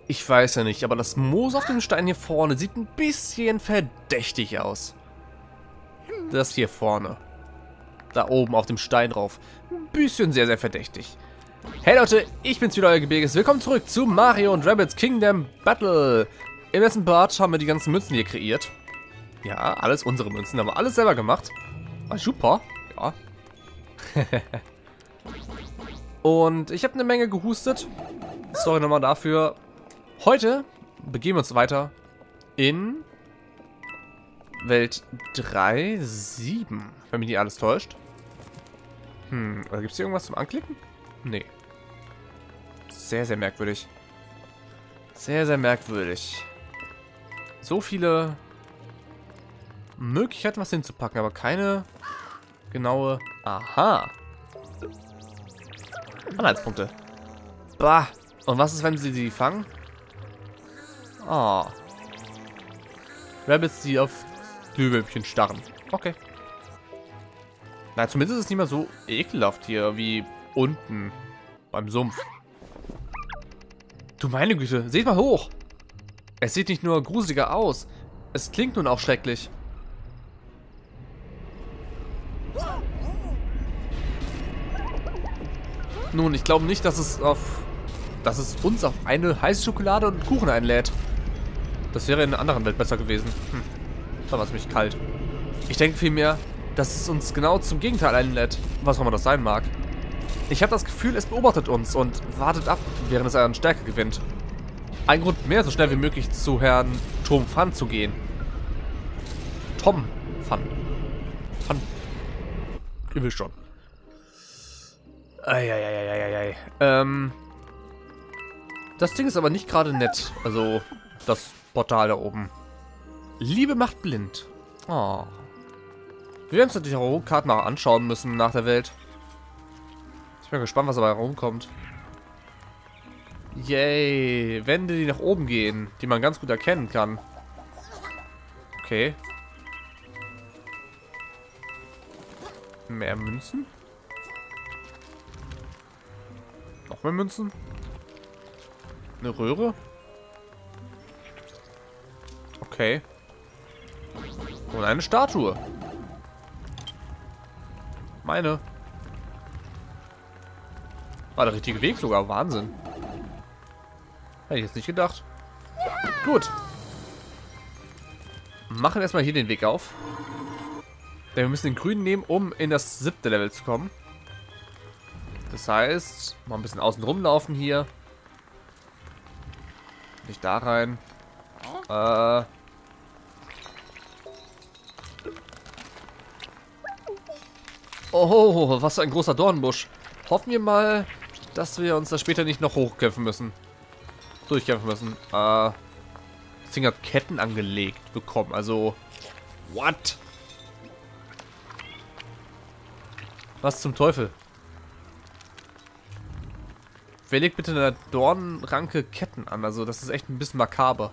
Ich weiß ja nicht, aber das Moos auf dem Stein hier vorne sieht ein bisschen verdächtig aus. Das hier vorne. Da oben auf dem Stein drauf. Ein bisschen sehr, sehr verdächtig. Hey Leute, ich bin's wieder, euer Gebirges. Willkommen zurück zu Mario & Rabbids Kingdom Battle. Im letzten Part haben wir die ganzen Münzen hier kreiert. Ja, alles unsere Münzen. Haben wir alles selber gemacht. Ah, super. Ja. Und ich habe eine Menge gehustet. Sorry nochmal dafür. Heute begeben wir uns weiter in Welt 3.7. Wenn mich nicht alles täuscht. Oder gibt es hier irgendwas zum Anklicken? Nee. Sehr, sehr merkwürdig. Sehr, sehr merkwürdig. So viele Möglichkeiten, was hinzupacken, aber keine genaue... Aha. Anhaltspunkte. Bah. Und was ist, wenn sie die fangen? Oh. Rabbits, die auf Glühwürmchen starren. Okay. Na, zumindest ist es nicht mehr so ekelhaft hier wie unten beim Sumpf. Du meine Güte, seht mal hoch. Es sieht nicht nur gruseliger aus, es klingt nun auch schrecklich. Nun, ich glaube nicht, dass es uns auf eine heiße Schokolade und Kuchen einlädt. Das wäre in einer anderen Welt besser gewesen. Da war es mich kalt. Ich denke vielmehr, dass es uns genau zum Gegenteil einlädt, was auch immer das sein mag. Ich habe das Gefühl, es beobachtet uns und wartet ab, während es an Stärke gewinnt. Ein Grund mehr, so schnell wie möglich zu Herrn Tom Pfann zu gehen. Tom Pfann. Pfann. Ich will schon. Eieieiei. Das Ding ist aber nicht gerade nett. Also, das Portal da oben. Liebe macht blind. Oh. Wir werden uns natürlich auch Karten mal anschauen müssen nach der Welt. Ich bin gespannt, was dabei rumkommt. Yay. Wände, die nach oben gehen, die man ganz gut erkennen kann. Okay. Mehr Münzen? Noch mehr Münzen? Eine Röhre? Okay. Und eine Statue. Meine. War der richtige Weg sogar. Wahnsinn. Hätte ich jetzt nicht gedacht. Gut. Machen erstmal hier den Weg auf. Denn wir müssen den grünen nehmen, um in das 7. Level zu kommen. Das heißt, mal ein bisschen außen rumlaufen hier. Nicht da rein. Oh, was für ein großer Dornbusch. Hoffen wir mal, dass wir uns da später nicht noch hochkämpfen müssen. Durchkämpfen müssen. Das Ding hat Ketten angelegt bekommen. Also, what? Was zum Teufel? Wer legt bitte eine Dornranke Ketten an? Also, das ist echt ein bisschen makaber.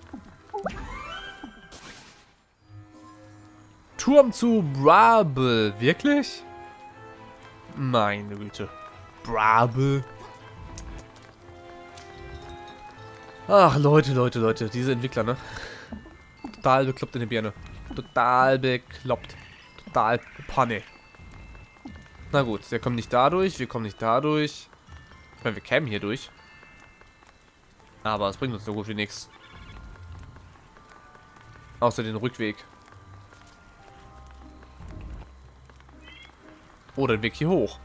Turm zu Bramble. Wirklich? Meine Güte. Bramble. Ach, Leute. Diese Entwickler, ne? Total bekloppt in der Birne. Total bekloppt. Total Panne. Na gut, wir kommen nicht dadurch. Wir kommen nicht dadurch. Ich meine, wir kämen hier durch. Aber es bringt uns so gut wie nichts. Außer den Rückweg. Oder den Weg hier hoch.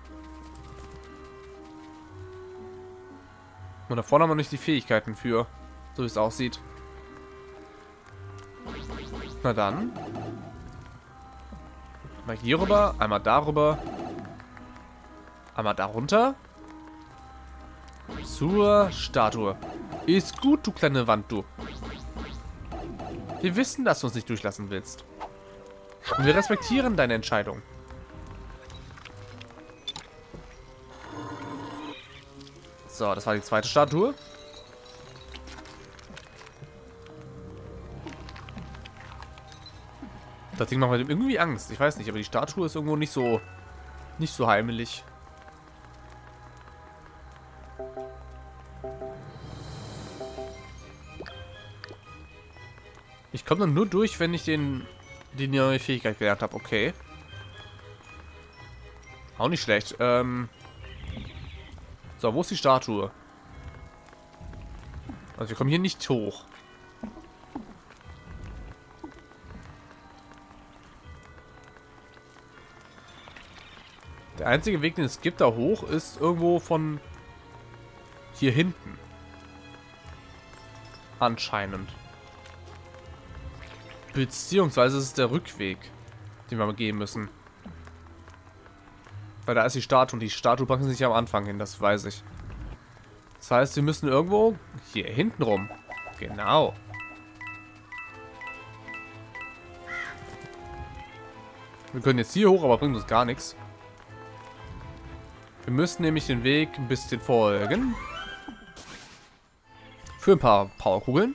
Und da vorne haben wir nicht die Fähigkeiten für. So wie es aussieht. Na dann. Mal hier rüber. Einmal darüber. Einmal darunter. Zur Statue. Ist gut, du kleine Wand, du. Wir wissen, dass du uns nicht durchlassen willst. Und wir respektieren deine Entscheidung. So, das war die zweite Statue. Das Ding macht mir irgendwie Angst. Ich weiß nicht, aber die Statue ist irgendwo nicht so heimelig. Ich komme dann nur durch, wenn ich die neue Fähigkeit gelernt habe. Okay. Auch nicht schlecht. So, wo ist die Statue? Also wir kommen hier nicht hoch. Der einzige Weg, den es gibt da hoch, ist irgendwo von hier hinten. Anscheinend. Beziehungsweise ist es der Rückweg, den wir mal gehen müssen. Weil da ist die Statue und die Statue packen sie sich am Anfang hin, das weiß ich. Das heißt, wir müssen irgendwo hier hinten rum. Genau. Wir können jetzt hier hoch, aber bringt uns gar nichts. Wir müssen nämlich den Weg ein bisschen folgen. Für ein paar Powerkugeln.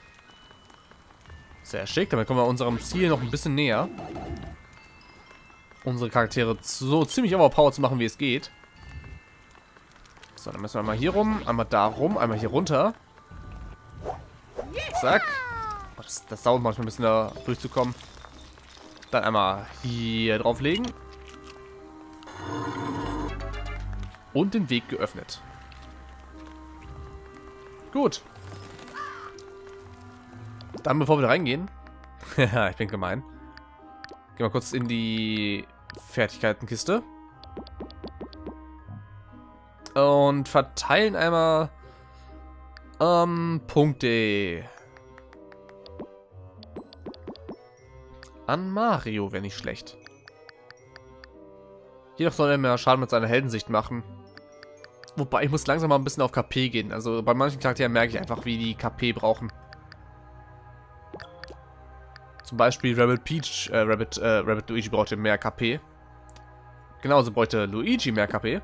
Sehr schick, damit kommen wir unserem Ziel noch ein bisschen näher. Unsere Charaktere so ziemlich overpowered zu machen, wie es geht. So, dann müssen wir einmal hier rum, einmal da rum, einmal hier runter. Zack. Oh, das dauert manchmal ein bisschen da durchzukommen. Dann einmal hier drauflegen. Und den Weg geöffnet. Gut. Dann, bevor wir da reingehen. Haha, ich bin gemein. Gehen wir kurz in die Fertigkeitenkiste. Und verteilen einmal Punkte. An Mario wäre nicht schlecht. Jedoch soll er mehr Schaden mit seiner Heldensicht machen. Wobei, ich muss langsam mal ein bisschen auf KP gehen. Also bei manchen Charakteren merke ich einfach, wie die KP brauchen. Zum Beispiel Rabbit Luigi brauchte mehr KP. Genauso bräuchte Luigi mehr KP.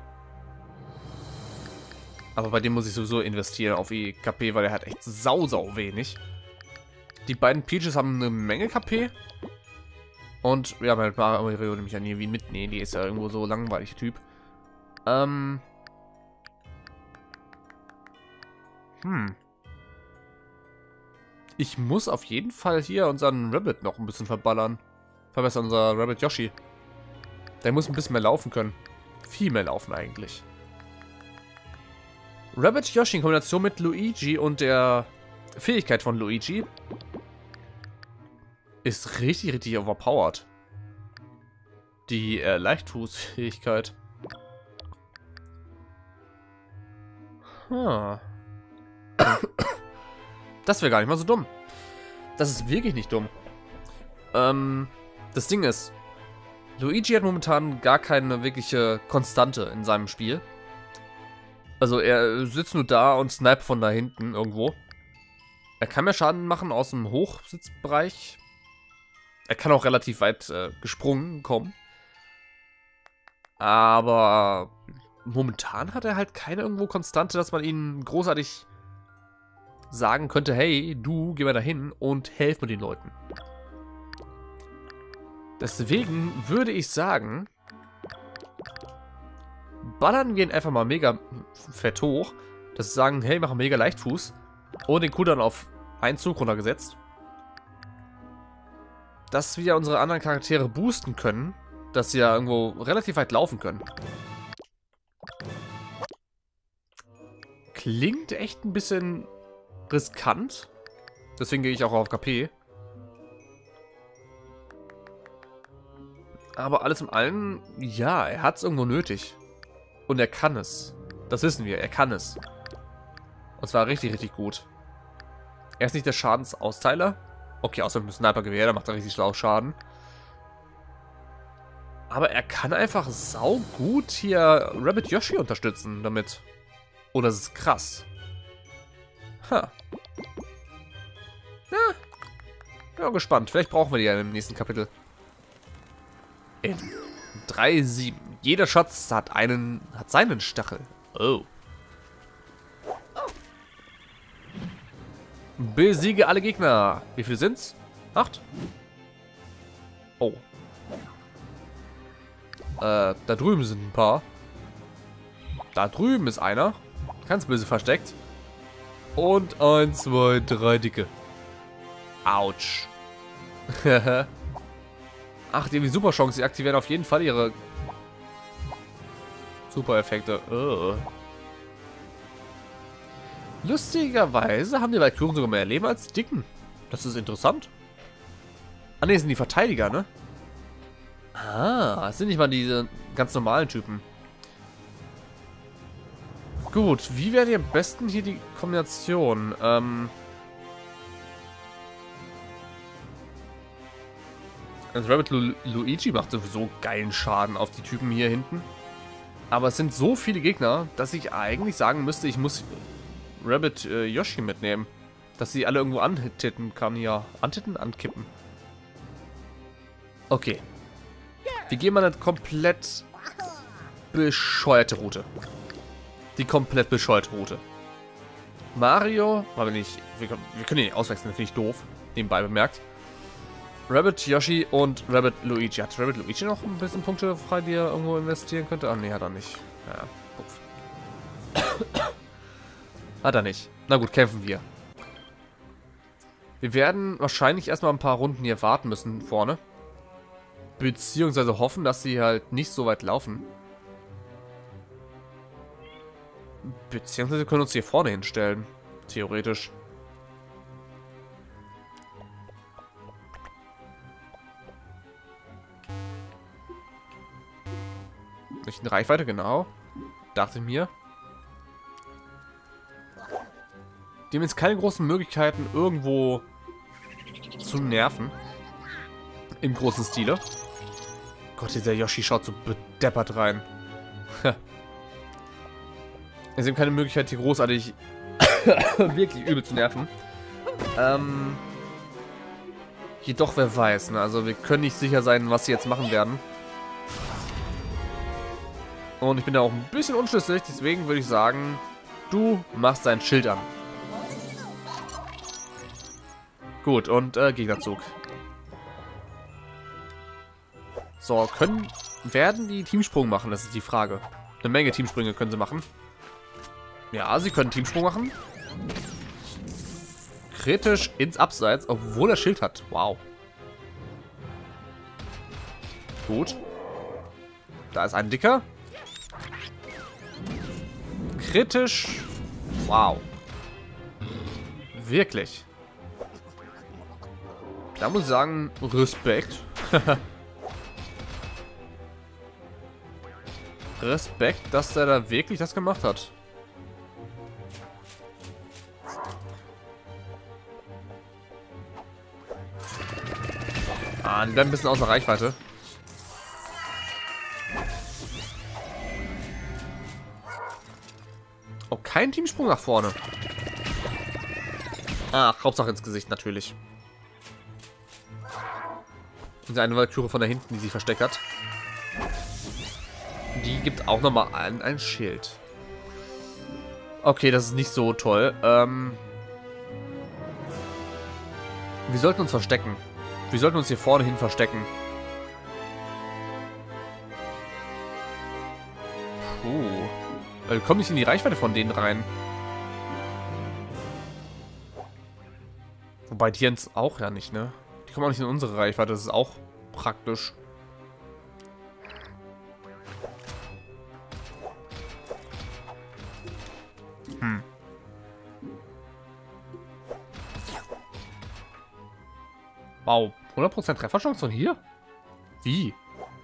Aber bei dem muss ich sowieso investieren auf die KP, weil er hat echt sau wenig. Die beiden Peaches haben eine Menge KP. Und ja, bei Mario nehme ich ja nie wie mit. Nee, die ist ja irgendwo so langweilig, Typ. Ich muss auf jeden Fall hier unseren Rabbit noch ein bisschen verballern. Verbessern, unser Rabbit Yoshi. Der muss ein bisschen mehr laufen können. Viel mehr laufen eigentlich. Rabbit Yoshi in Kombination mit Luigi und der Fähigkeit von Luigi ist richtig overpowered. Die Leichtfußfähigkeit. Das wäre gar nicht mal so dumm. Das ist wirklich nicht dumm. Das Ding ist, Luigi hat momentan gar keine wirkliche Konstante in seinem Spiel. Also er sitzt nur da und sniped von da hinten irgendwo. Er kann mehr Schaden machen aus dem Hochsitzbereich. Er kann auch relativ weit gesprungen kommen. Aber momentan hat er halt keine irgendwo Konstante, dass man ihn großartig sagen könnte, hey, du, geh mal dahin und helf mir den Leuten. Deswegen würde ich sagen, ballern wir ihn einfach mal mega fett hoch, dass sie sagen, hey, mach mega Leichtfuß und den Cooldown auf einen Zug runtergesetzt. Dass wir unsere anderen Charaktere boosten können, dass sie ja irgendwo relativ weit laufen können. Klingt echt ein bisschen riskant. Deswegen gehe ich auch auf KP. Aber alles in allem, ja, er hat es irgendwo nötig. Und er kann es. Das wissen wir, er kann es. Und zwar richtig gut. Er ist nicht der Schadensausteiler. Okay, außer mit dem Snipergewehr, da macht er richtig schlau Schaden. Aber er kann einfach saugut hier Rabbit Yoshi unterstützen damit. Oh, das ist krass. Ha. Ja. Bin gespannt. Vielleicht brauchen wir die ja im nächsten Kapitel. In 3.7. Jeder Schatz hat seinen Stachel. Oh. Besiege alle Gegner. Wie viel sind's? 8? Oh. Da drüben sind ein paar. Da drüben ist einer. Ganz böse versteckt. Und 1, 2, 3 dicke. Autsch. Ach, die haben die Superchance. Sie aktivieren auf jeden Fall ihre Super-Effekte. Lustigerweise haben die Valkyren sogar mehr Leben als die Dicken. Das ist interessant. Ah, ne, sind die Verteidiger, ne? Ah, das sind nicht mal diese ganz normalen Typen. Gut, wie wäre am besten hier die Kombination? Also Rabbit Luigi macht sowieso geilen Schaden auf die Typen hier hinten. Aber es sind so viele Gegner, dass ich eigentlich sagen müsste, ich muss Rabbit Yoshi mitnehmen. Dass sie alle irgendwo antitten kann hier. Antitten? Ankippen. Okay. Wir gehen mal eine komplett bescheuerte Route. Die komplett bescheuerte Route. Mario, aber nicht. Wir können ihn nicht auswechseln, finde ich doof. Nebenbei bemerkt. Rabbit, Yoshi und Rabbit Luigi. Hat Rabbit Luigi noch ein bisschen Punkte frei, die er irgendwo investieren könnte? Ah, nee, hat er nicht. Ja, puff. Hat er nicht. Na gut, kämpfen wir. Wir werden wahrscheinlich erstmal ein paar Runden hier warten müssen vorne. Beziehungsweise hoffen, dass sie halt nicht so weit laufen. Beziehungsweise können uns hier vorne hinstellen. Theoretisch. Nicht in Reichweite, genau. Dachte ich mir. Die haben jetzt keine großen Möglichkeiten, irgendwo zu nerven. Im großen Stile. Gott, dieser Yoshi schaut so bedeppert rein. Es haben keine Möglichkeit, hier großartig wirklich übel zu nerven. Jedoch, wer weiß, ne? Also wir können nicht sicher sein, was sie jetzt machen werden. Und ich bin da auch ein bisschen unschlüssig, deswegen würde ich sagen, du machst dein Schild an. Gut, und Gegnerzug. So, werden die Teamsprung machen? Das ist die Frage. Eine Menge Teamsprünge können sie machen. Ja, sie können Teamsprung machen. Kritisch ins Abseits, obwohl er Schild hat. Wow. Gut. Da ist ein dicker. Kritisch. Wow. Wirklich. Da muss ich sagen, Respekt. Respekt, dass der da wirklich das gemacht hat. Ah, die bleiben ein bisschen außer Reichweite. Oh, kein Teamsprung nach vorne. Ach, Hauptsache ins Gesicht natürlich. Diese eine Valkyrie von da hinten, die sich versteckt hat. Die gibt auch nochmal ein Schild. Okay, das ist nicht so toll. Wir sollten uns verstecken. Wir sollten uns hier vorne hin verstecken. Puh. Wir kommen nicht in die Reichweite von denen rein. Wobei die jetzt auch ja nicht, ne? Die kommen auch nicht in unsere Reichweite. Das ist auch praktisch. Wow. 100% Trefferchance von hier? Wie?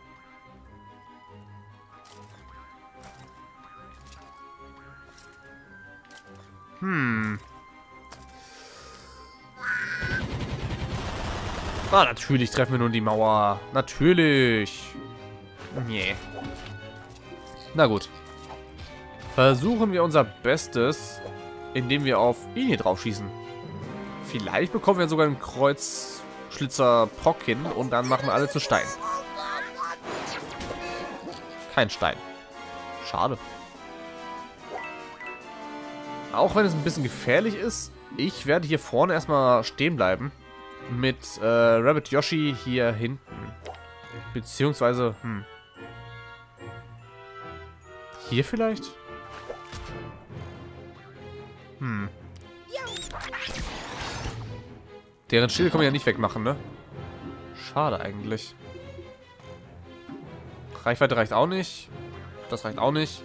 Ah, natürlich treffen wir nun die Mauer. Natürlich. Nee. Na gut. Versuchen wir unser Bestes, indem wir auf ihn hier drauf schießen. Vielleicht bekommen wir sogar einen Kreuzschlitzer-Proc hin und dann machen wir alle zu Stein. Kein Stein. Schade. Auch wenn es ein bisschen gefährlich ist, ich werde hier vorne erstmal stehen bleiben. Mit Rabbit Yoshi hier hinten. Beziehungsweise, hier vielleicht? Deren Schilde kann man ja nicht wegmachen, ne? Schade eigentlich. Reichweite reicht auch nicht. Das reicht auch nicht.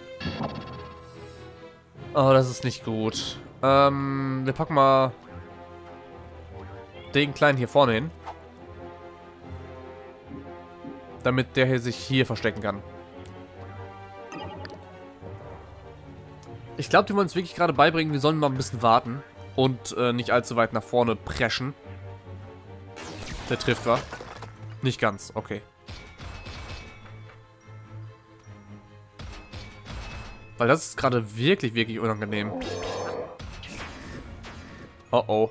Oh, das ist nicht gut. Wir packen mal den Kleinen hier vorne hin. Damit der hier sich hier verstecken kann. Ich glaube, die wollen uns wirklich gerade beibringen, wir sollen mal ein bisschen warten. Und nicht allzu weit nach vorne preschen. Der trifft, wa? Nicht ganz, okay. Weil das ist gerade wirklich, wirklich unangenehm. Oh oh.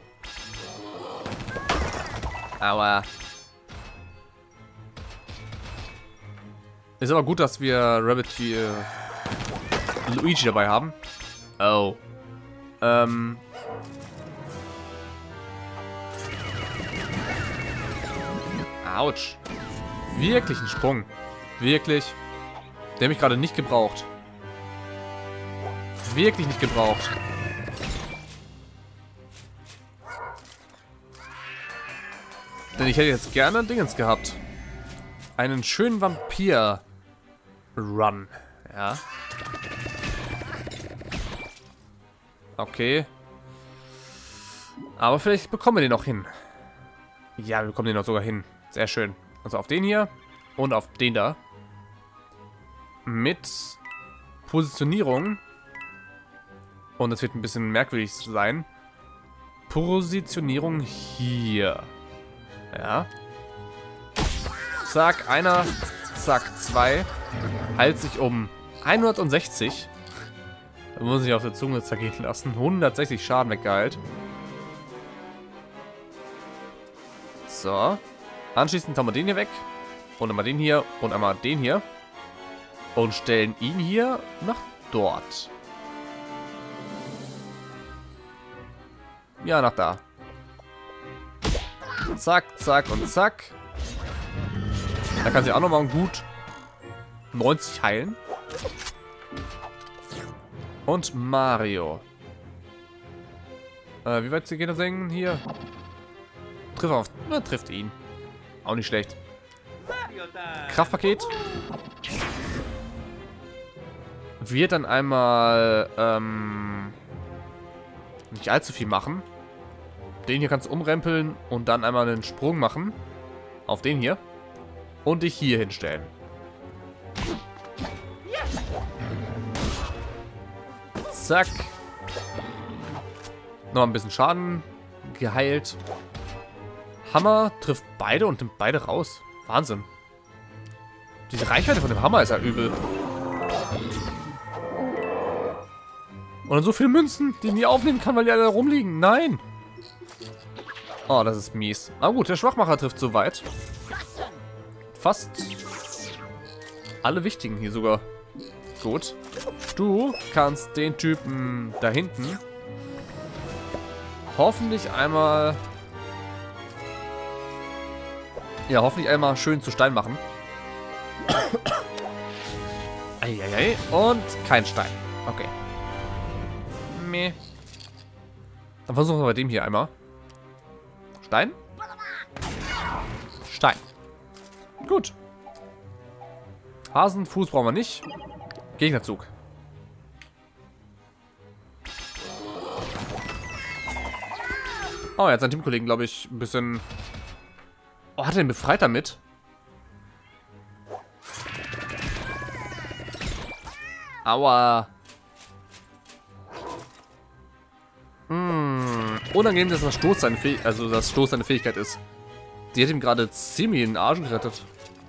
Aua. Ist aber gut, dass wir Rabbit hier Luigi dabei haben. Oh. Autsch. Wirklich ein Sprung. Wirklich. Der habe ich gerade nicht gebraucht. Wirklich nicht gebraucht. Denn ich hätte jetzt gerne ein Dingens gehabt. Einen schönen Vampir-Run. Ja. Okay. Aber vielleicht bekommen wir den noch hin. Ja, wir bekommen den noch sogar hin. Sehr schön. Also auf den hier und auf den da. Mit Positionierung. Und das wird ein bisschen merkwürdig sein. Positionierung hier. Ja. Zack, einer. Zack, zwei. Heilt sich um 160. Da muss ich auf der Zunge zergehen lassen. 160 Schaden weggeheilt. So. Anschließend haben wir den hier weg. Und einmal den hier. Und einmal den hier. Und stellen ihn hier nach dort. Ja, nach da. Zack, zack und zack. Da kann sie auch nochmal gut 90 heilen. Und Mario. Wie weit geht das Ding hier? Trifft auf. Na, trifft ihn. Auch nicht schlecht. Kraftpaket. Wird dann einmal nicht allzu viel machen. Den hier kannst du umrempeln und dann einmal einen Sprung machen. Auf den hier. Und dich hier hinstellen. Zack. Noch ein bisschen Schaden geheilt. Hammer trifft beide und nimmt beide raus. Wahnsinn. Diese Reichweite von dem Hammer ist ja übel. Und dann so viele Münzen, die ich nie aufnehmen kann, weil die alle da rumliegen. Nein. Oh, das ist mies. Aber gut, der Schwachmacher trifft so weit. Fast alle wichtigen hier sogar. Gut. Du kannst den Typen da hinten hoffentlich einmal... Ja, hoffentlich einmal schön zu Stein machen. Eieiei. Und kein Stein. Okay. Meh. Dann versuchen wir bei dem hier einmal. Stein? Stein. Gut. Hasenfuß brauchen wir nicht. Gegnerzug. Oh, er hat seinen Teamkollegen, glaube ich, ein bisschen... Oh, hat er ihn befreit damit? Aua. Unangenehm, dass das Stoß seine Fähigkeit ist. Die hat ihm gerade ziemlich in den Arsch gerettet.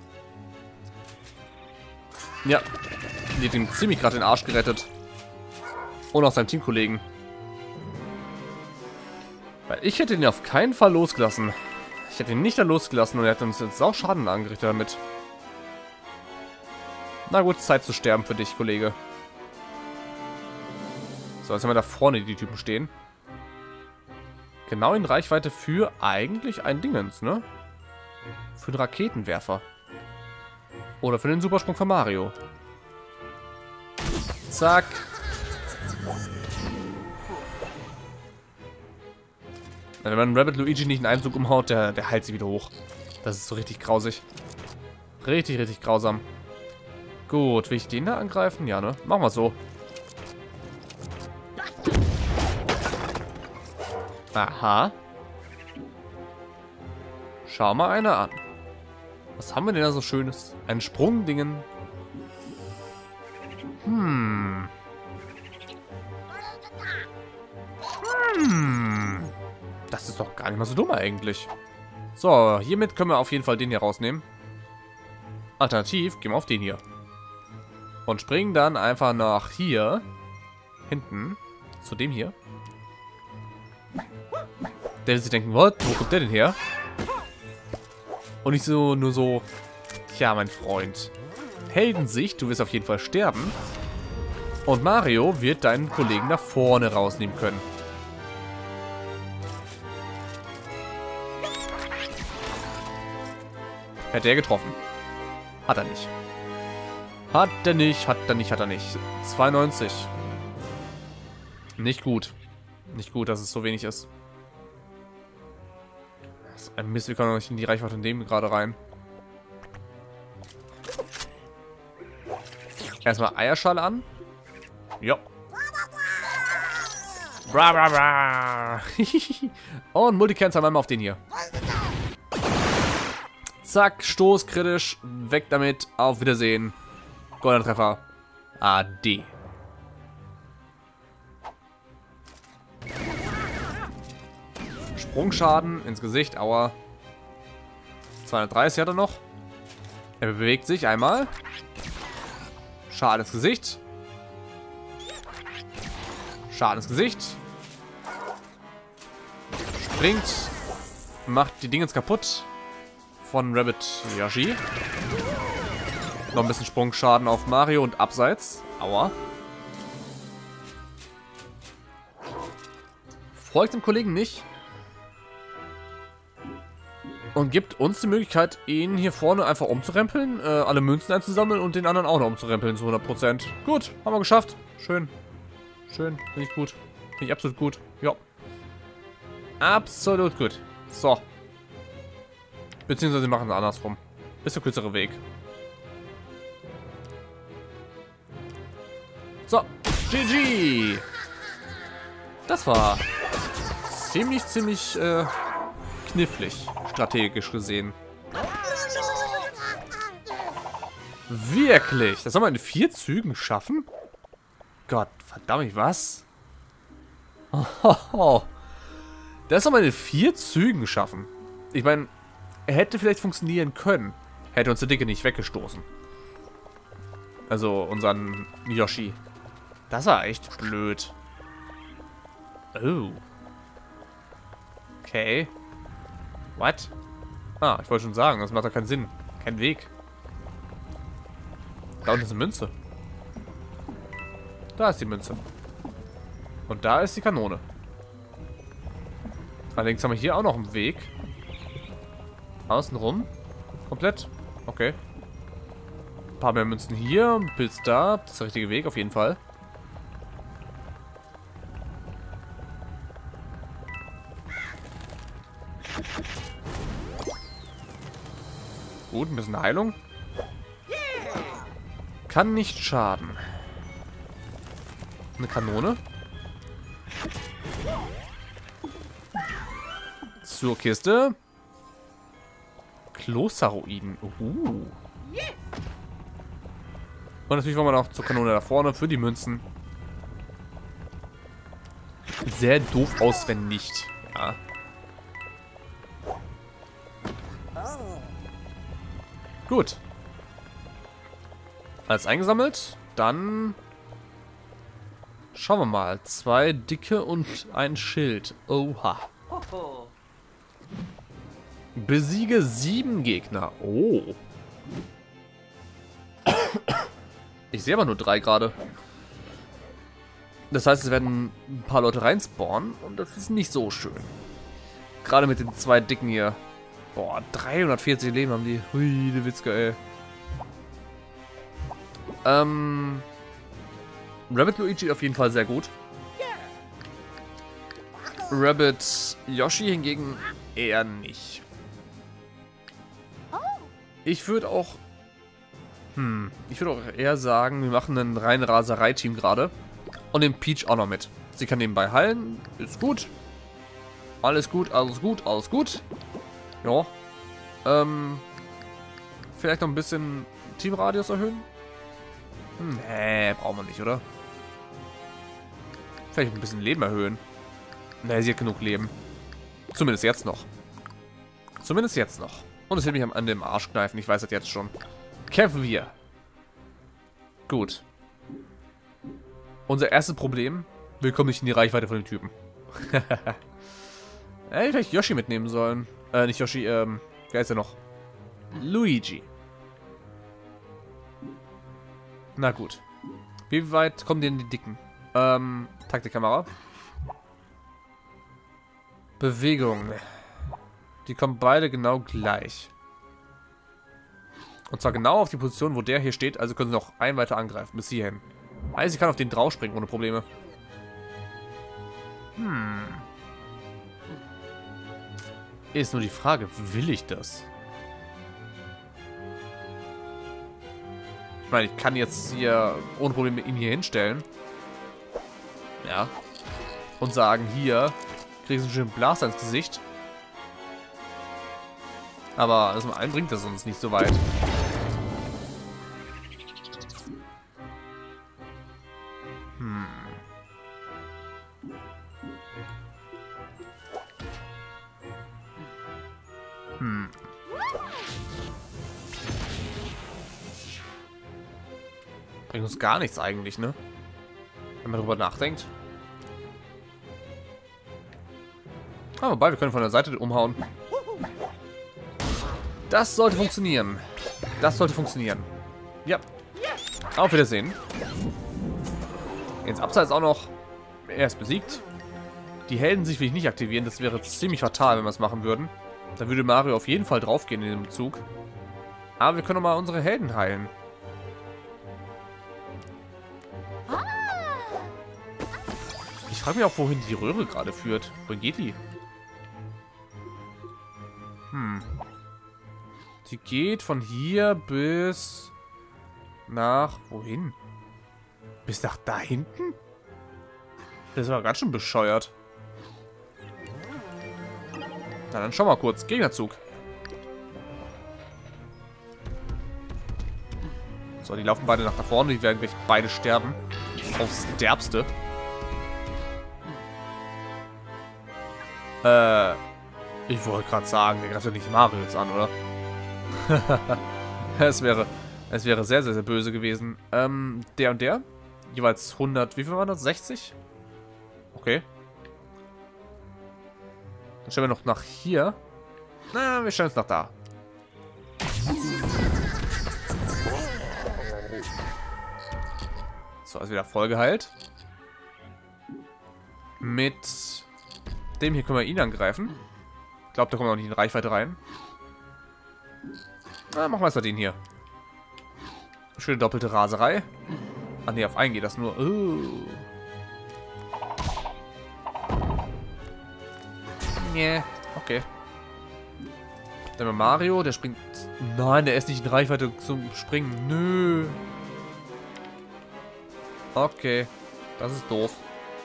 Ja. Die hat ihm ziemlich gerade den Arsch gerettet. Und auch seinen Teamkollegen. Weil ich hätte ihn auf keinen Fall losgelassen. Ich hätte ihn nicht dann losgelassen und er hat uns jetzt auch Schaden angerichtet damit. Na gut, Zeit zu sterben für dich, Kollege. So, jetzt haben wir da vorne die Typen stehen. Genau in Reichweite für eigentlich ein Dingens, ne? Für den Raketenwerfer. Oder für den Supersprung von Mario. Zack. Wenn man Rabbit Luigi nicht in einem Zug umhaut, der heilt sie wieder hoch. Das ist so richtig grausig. Richtig, richtig grausam. Gut, will ich den da angreifen? Ja, ne? Machen wir so. Aha. Schau mal einer an. Was haben wir denn da so Schönes? Ein Sprungdingen. Das ist doch gar nicht mal so dumm eigentlich. So, hiermit können wir auf jeden Fall den hier rausnehmen. Alternativ gehen wir auf den hier. Und springen dann einfach nach hier. Hinten. Zu dem hier. Der wird sich denken, what? Wo kommt der denn her? Und nicht so, nur so. Tja, mein Freund. Heldensicht, du wirst auf jeden Fall sterben. Und Mario wird deinen Kollegen nach vorne rausnehmen können. Hätte er getroffen. Hat er nicht. Hat er nicht, hat er nicht, hat er nicht. 92. Nicht gut. Nicht gut, dass es so wenig ist. Das ist ein Mist, wir können noch nicht in die Reichweite von dem gerade rein. Erstmal Eierschale an. Ja. Bra, bra, bra. Und Multicancel einmal auf den hier. Zack, Stoß, kritisch. Weg damit. Auf Wiedersehen. Goldener Treffer. AD. Sprungschaden ins Gesicht. Aua. 230 hat er noch. Er bewegt sich einmal. Schaden ins Gesicht. Schaden ins Gesicht. Springt. Macht die Dingens kaputt. Von Rabbit Yoshi. Noch ein bisschen Sprungschaden auf Mario und abseits. Aua. Folgt dem Kollegen nicht. Und gibt uns die Möglichkeit, ihn hier vorne einfach umzurempeln, alle Münzen einzusammeln und den anderen auch noch umzurempeln zu 100%. Gut, haben wir geschafft. Schön. Schön, finde ich gut. Finde ich absolut gut. Ja. Absolut gut. So. Beziehungsweise wir machen es andersrum. Ist der kürzere Weg. So. GG. Das war ziemlich knifflig, strategisch gesehen. Wirklich? Das soll man in 4 Zügen schaffen? Gott, verdammt, was? Oh, das soll man in 4 Zügen schaffen. Ich meine, er hätte vielleicht funktionieren können. Hätte uns der Dicke nicht weggestoßen. Also unseren Yoshi. Das war echt blöd. Oh. Okay. What? Ah, ich wollte schon sagen, das macht doch keinen Sinn. Kein Weg. Da unten ist eine Münze. Da ist die Münze. Und da ist die Kanone. Allerdings haben wir hier auch noch einen Weg. Außenrum. Komplett. Okay. Ein paar mehr Münzen hier. Ein Pilz da. Das ist der richtige Weg auf jeden Fall. Gut, ein bisschen Heilung. Kann nicht schaden. Eine Kanone. Zur Kiste. Klosterruinen. Und natürlich wollen wir noch zur Kanone da vorne für die Münzen. Sehr doof aus, wenn nicht. Ja. Gut. Alles eingesammelt. Dann schauen wir mal. 2 dicke und ein Schild. Oha. Besiege 7 Gegner. Oh. Ich sehe aber nur 3 gerade. Das heißt, es werden ein paar Leute reinspawnen und das ist nicht so schön. Gerade mit den 2 Dicken hier. Boah, 340 Leben haben die. Hui, die Witzke, ey. Rabbit Luigi auf jeden Fall sehr gut. Rabbit Yoshi hingegen eher nicht. Ich würde auch... ich würde auch eher sagen, wir machen ein rein Raserei-Team gerade. Und den Peach auch noch mit. Sie kann nebenbei heilen. Ist gut. Alles gut, alles gut, alles gut. Ja. Vielleicht noch ein bisschen Teamradius erhöhen? Nee, brauchen wir nicht, oder? Vielleicht ein bisschen Leben erhöhen. Nee, sie hat genug Leben. Zumindest jetzt noch. Zumindest jetzt noch. Und es wird mich am Ende im Arsch kneifen, ich weiß das jetzt schon. Kämpfen wir. Gut. Unser erstes Problem. Wir kommen nicht in die Reichweite von den Typen. Hätte ich vielleicht Yoshi mitnehmen sollen. Nicht Yoshi, wer ist der noch? Luigi. Na gut. Wie weit kommen denn die Dicken? Taktikkamera. Bewegung. Die kommen beide genau gleich. Und zwar genau auf die Position, wo der hier steht. Also können sie noch einen weiter angreifen, bis hierhin. Also sie kann auf den drauf springen, ohne Probleme. Ist nur die Frage, will ich das? Ich meine, ich kann jetzt hier ohne Probleme ihn hier hinstellen. Ja. Und sagen, hier, kriegst du einen schönen Blaster ins Gesicht. Aber das mal bringt das uns nicht so weit. Bringt uns gar nichts eigentlich, ne? Wenn man darüber nachdenkt. Ah, wobei, wir können von der Seite umhauen. Das sollte funktionieren. Das sollte funktionieren. Ja. Auf Wiedersehen. Ins Abseits auch noch. Er ist besiegt. Die Helden sich will ich nicht aktivieren. Das wäre ziemlich fatal, wenn wir es machen würden. Da würde Mario auf jeden Fall draufgehen in dem Zug. Aber wir können mal unsere Helden heilen. Ich frage mich auch, wohin die Röhre gerade führt. Wohin geht die? Die geht von hier bis nach... Wohin? Bis nach da hinten? Das war ganz schön bescheuert. Na, dann schau mal kurz. Gegnerzug. So, die laufen beide nach da vorne. Die werden gleich beide sterben. Aufs Derbste. Ich wollte gerade sagen, der greift ja nicht Mario jetzt an, oder? Es wäre sehr, sehr, sehr böse gewesen. Der und der. Jeweils 100, wie viel war das? 60? Okay. Dann stellen wir noch nach hier. Na, wir stellen es nach da. So, also wieder voll geheilt. Mit dem hier können wir ihn angreifen. Ich glaube, da kommen wir auch nicht in Reichweite rein. Na, machen wir erstmal den hier. Schöne doppelte Raserei. Ah ne, auf einen geht das nur. Nee, okay. Dann mal Mario, der springt... Nein, der ist nicht in Reichweite zum Springen. Nö. Okay. Das ist doof.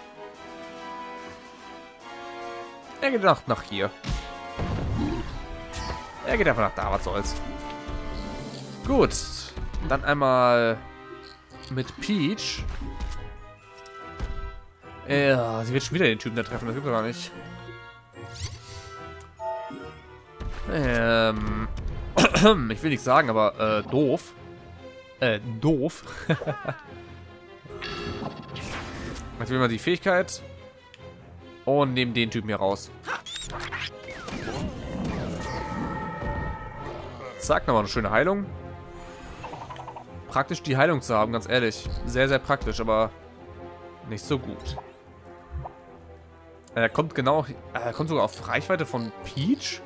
Er geht nach hier. Er geht einfach nach da, was soll's. Gut. Dann einmal mit Peach. Ja, sie wird schon wieder den Typen da treffen, das gibt's doch gar nicht. Ich will nichts sagen, aber doof. Doof. Jetzt will man die Fähigkeit. Und nehmen den Typen hier raus. Zack, nochmal eine schöne Heilung. Praktisch die Heilung zu haben, ganz ehrlich. Sehr, sehr praktisch, aber nicht so gut. Er kommt genau... Er kommt sogar auf Reichweite von Peach.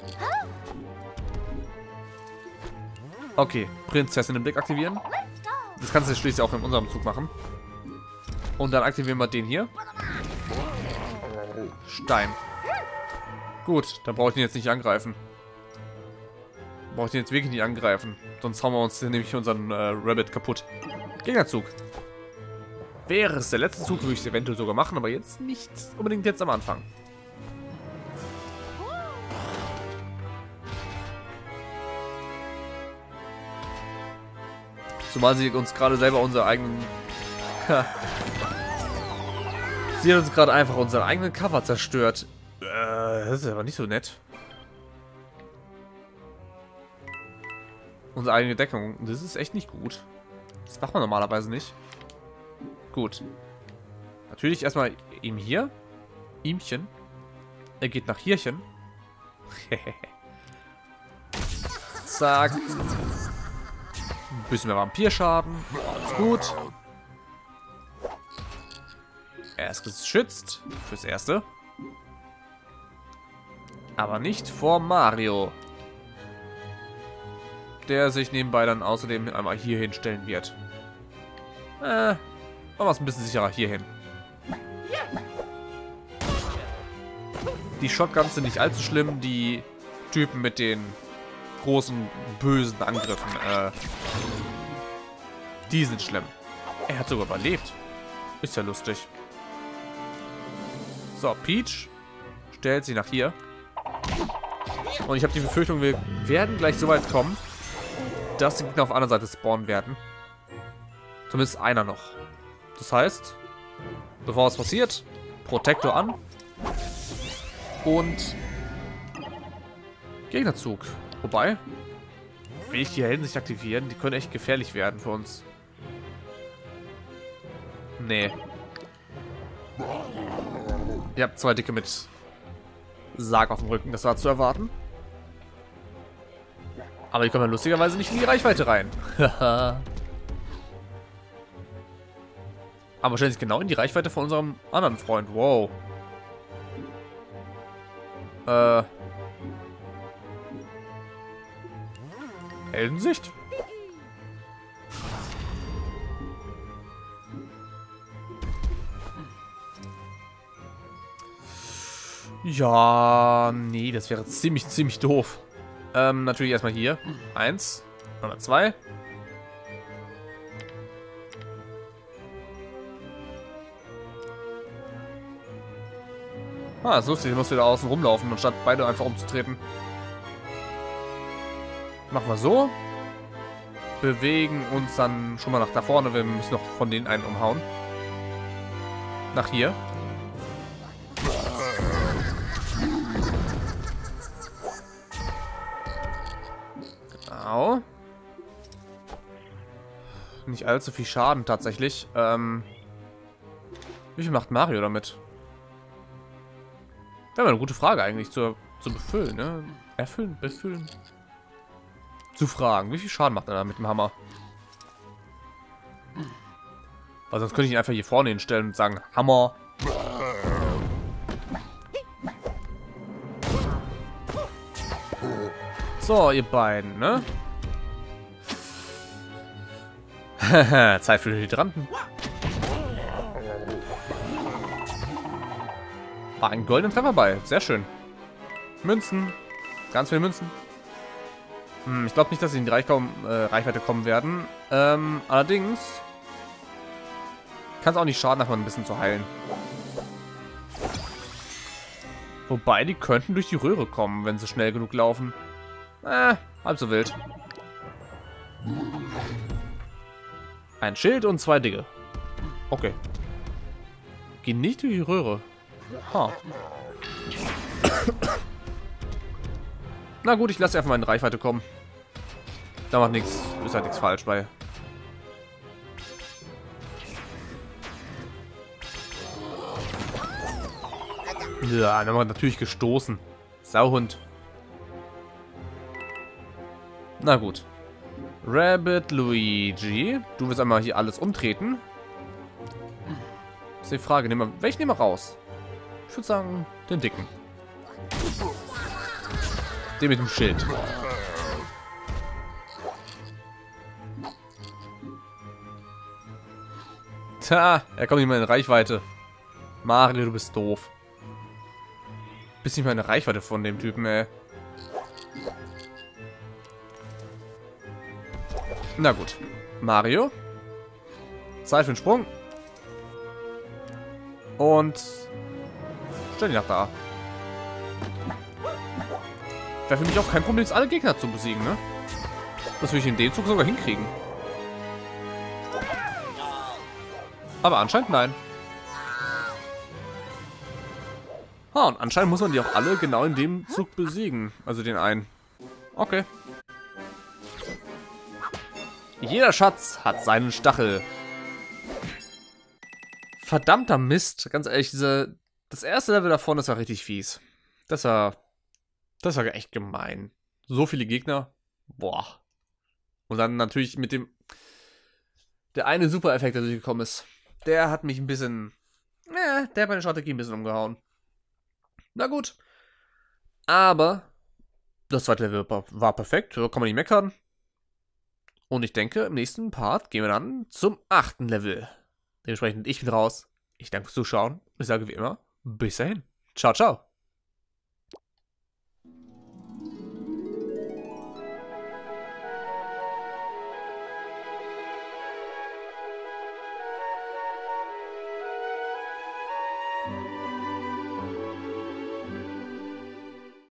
Okay, Prinzessin im Blick aktivieren. Das kannst du schließlich auch in unserem Zug machen. Und dann aktivieren wir den hier. Stein. Gut, dann brauche ich den jetzt nicht angreifen. Brauche ich den jetzt wirklich nicht angreifen. Sonst hauen wir uns nämlich unseren Rabbit kaputt. Gegnerzug. Wäre es der letzte Zug, würde ich es eventuell sogar machen, aber jetzt nicht unbedingt jetzt am Anfang. Zumal sie uns gerade selber unsere eigenen... sie hat uns gerade einfach unseren eigenen Cover zerstört. Das ist aber nicht so nett. Unsere eigene Deckung. Das ist echt nicht gut. Das macht man normalerweise nicht. Gut. Natürlich erstmal ihm hier. Ihmchen. Er geht nach hierchen. Zack. Ein bisschen mehr Vampirschaden. Alles gut. Er ist geschützt. Fürs Erste. Aber nicht vor Mario. Der sich nebenbei dann außerdem einmal hier hinstellen wird. Machen wir es ein bisschen sicherer hier hin. Die Shotguns sind nicht allzu schlimm. Die Typen mit den großen, bösen Angriffen, die sind schlimm. Er hat sogar überlebt. Ist ja lustig. So, Peach stellt sie nach hier. Und ich habe die Befürchtung, wir werden gleich so weit kommen, dass die Gegner auf der anderen Seite spawnen werden. Zumindest einer noch. Das heißt, bevor es passiert, Protektor an. Und Gegnerzug. Wobei, will ich die Helden nicht aktivieren? Die können echt gefährlich werden für uns. Nee. Ihr habt zwei Dicke mit Sarg auf dem Rücken, das war zu erwarten. Aber die kommen ja lustigerweise nicht in die Reichweite rein. Aber wahrscheinlich genau in die Reichweite von unserem anderen Freund. Wow. Heldensicht? Ja, nee, das wäre ziemlich doof. Natürlich erstmal hier. 1, oder 2. Ah, ist lustig, ich muss wieder außen rumlaufen, anstatt beide einfach umzutreten. Machen wir so. Bewegen uns dann schon mal nach da vorne. Wir müssen noch von denen einen umhauen. Nach hier. Genau. Nicht allzu viel Schaden tatsächlich. Wie viel macht Mario damit? Wäre eine gute Frage eigentlich zu befüllen, ne? Erfüllen, befüllen. Zu fragen, wie viel Schaden macht er da mit dem Hammer? Weil sonst könnte ich ihn einfach hier vorne hinstellen und sagen, Hammer. So, ihr beiden, ne? Zeit für den Hydranten. War ein goldenen Treffer bei. Sehr schön. Münzen. Ganz viele Münzen. Ich glaube nicht, dass sie in die Reichweite kommen werden. Allerdings kann es auch nicht schaden, einfach ein bisschen zu heilen. Wobei, die könnten durch die Röhre kommen, wenn sie schnell genug laufen. Halb so wild. Ein Schild und 2 Dicke. Okay. Gehen nicht durch die Röhre. Ha. Na gut, ich lasse einfach mal in Reichweite kommen. Da macht nichts, ist halt nichts falsch bei. Ja, dann haben wir natürlich gestoßen. Sauhund. Na gut. Rabbit Luigi. Du willst einmal hier alles umtreten. Das ist die Frage. Welchen nehmen wir raus? Ich würde sagen, den dicken. Den mit dem Schild. Tja, er kommt nicht mehr in Reichweite. Mario, du bist doof. Bist nicht mal in der Reichweite von dem Typen, ey. Na gut. Mario. Zeit für den Sprung. Und stell dich nach da. Wäre für mich auch kein Problem, jetzt alle Gegner zu besiegen, ne? Das will ich in dem Zug sogar hinkriegen. Aber anscheinend nein. Und anscheinend muss man die auch alle genau in dem Zug besiegen. Also den einen. Okay. Jeder Schatz hat seinen Stachel. Verdammter Mist. Ganz ehrlich, das erste Level davon, das war richtig fies. Das war echt gemein. So viele Gegner. Boah. Und dann natürlich mit dem... Der eine Super-Effekt, der durchgekommen ist. Der hat mich ein bisschen... der hat meine Strategie ein bisschen umgehauen. Na gut. Aber das zweite Level war perfekt. Kann man nicht meckern. Und ich denke, im nächsten Part gehen wir dann zum 8. Level. Dementsprechend, ich bin raus. Ich danke fürs Zuschauen. Ich sage wie immer, bis dahin. Ciao, ciao.